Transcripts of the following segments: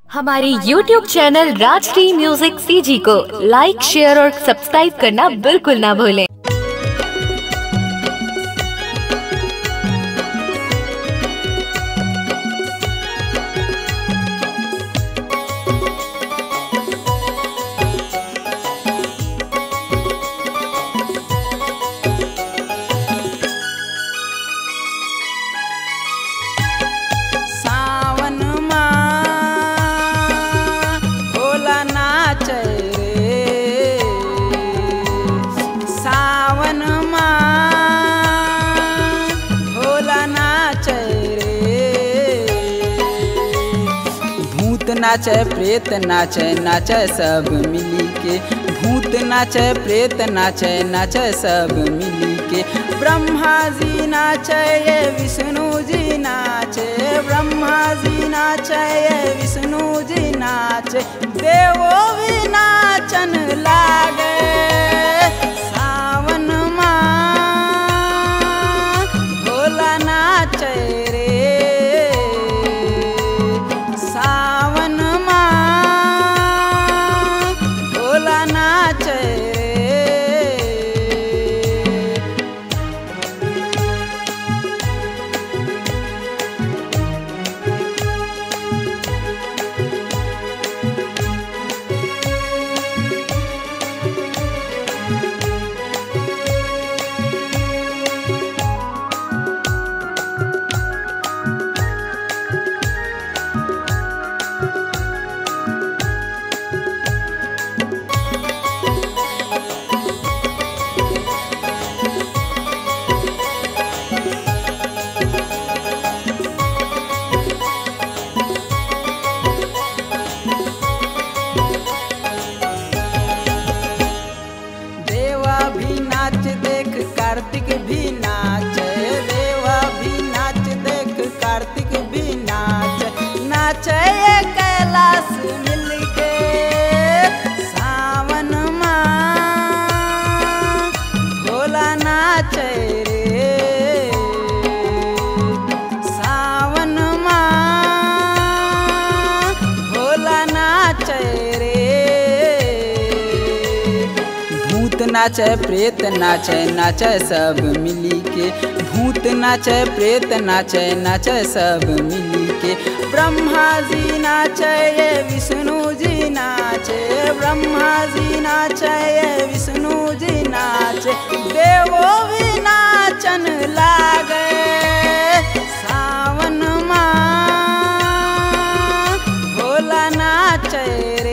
हमारे YouTube channel Rajshree music CG को like, share और सब्सक्राइब करना बिल्कुल ना भूलें। नाचे प्रेत नाचे नाचे सब मिली के, भूत नाचे प्रेत नाचे नाचे सब मिली के। ब्रह्मा जी नाचे ये विष्णु जी नाचे, ब्रह्मा जी नाचे ये विष्णु जी नाचे। देवो भी नाचन लागे सावन माँ भोला नाचे रे। कार्तिक भी नाचे, देवा भी नाच देख कार्तिक भी नाच। नाचे कैलाश मिलके सावन माँ भोला नाचे रे। सावन माँ भोला नाचे रे। भूत नाचे प्रेत नाचे नाचे सब मिली के, भूत नाचे प्रेत नाचे नाचे सब मिली के। ब्रह्मा जी नाचे ये विष्णु जी नाचे, ब्रह्मा जी नाचे ये विष्णु जी नाचे। देवो भी नाचन लागे सावन माँ भोला नाचे रे।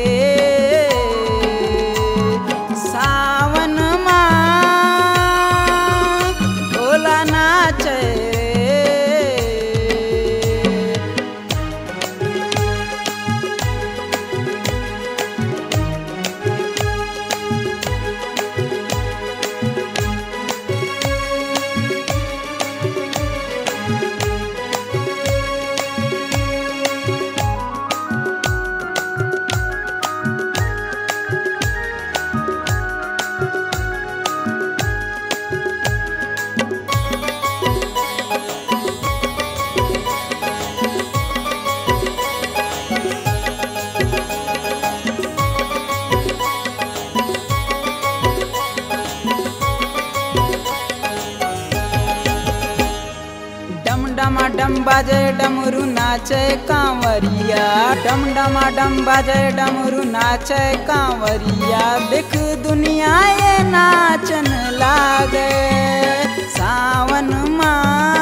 डम बाजे डमरू नाचे कांवरिया, डम डमा डम बाजे डमरू नाचे कांवरिया। देख दुनिया ये नाचन लागे सावन माँ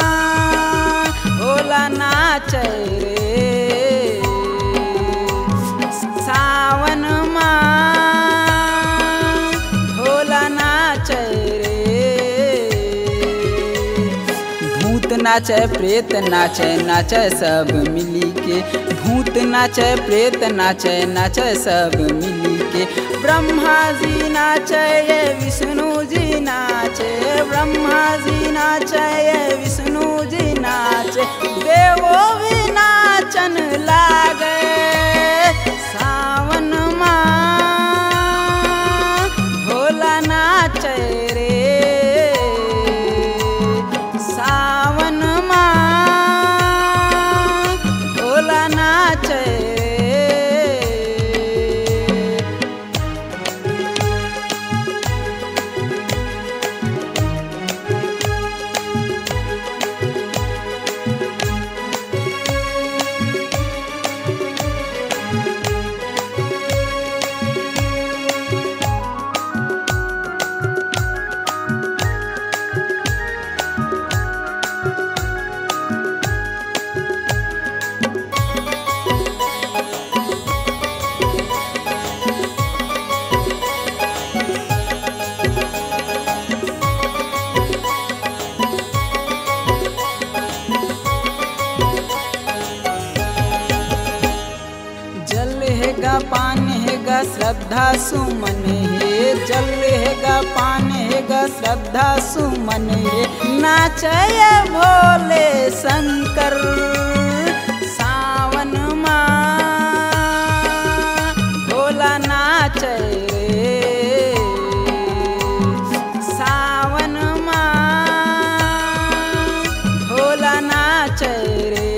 भोला नाचे रे। सावन माँ भोला नाचे रे। नाचे प्रेत नाचे नाचे सब मिली के, भूत नाचे प्रेत नाचे नाचे सब मिली के। ब्रह्मा जी नाचे ये विष्णु जी नाचे, ब्रह्मा जी नाचे ये विष्णु जी नाचे। देवो भी नाचन लागे सावन माँ भोला नाचे रे। सावन माँ भोला नाचे। जल हैगा पान हैगा श्रद्धा सुमन है, जल हैगा पान हैगा श्रद्धा सुमन है। नाचय भोले शंकर सावन माँ, भोला नाचय रे सावन माँ, भोला नाचय रे।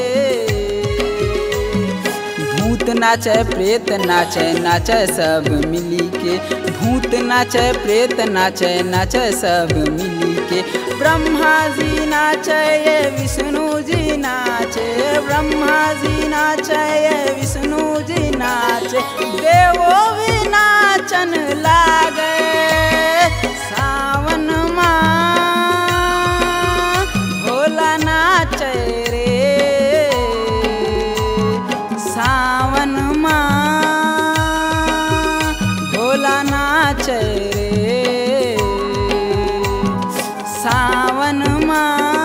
भूत नाचय प्रेत नाचय नाचय सब मिली के, भूत नाचय प्रेत नाचय नाचय सब मिली के। ब्रह्मा जी नाचय विष्णु जी नाचे, ब्रह्मा जी नाचय विष्णु जी नाचे। देवो भी नाचन लागे सावन माँ, भोला नाचय रे सावन माँ, भोला नाचय रे सावन माँ,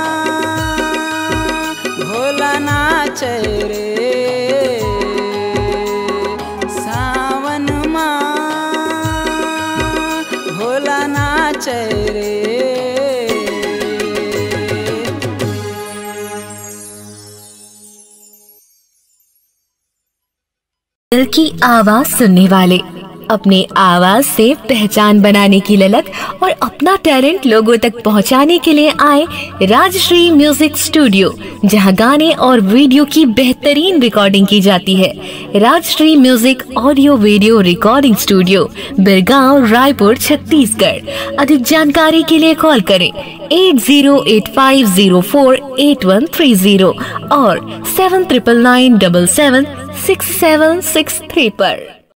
भोला नाचय रे सावन माँ, भोला नाचय रे। दिल की आवाज सुनने वाले, अपने आवाज से पहचान बनाने की ललक और अपना टैलेंट लोगों तक पहुंचाने के लिए आए राजश्री म्यूजिक स्टूडियो, जहां गाने और वीडियो की बेहतरीन रिकॉर्डिंग की जाती है। Rajshree music audio video recording studio, Birgaon, Raipur, Chhattisgarh. अधिक जानकारी के लिए कॉल करें 8085048130 और 7999776763 पर।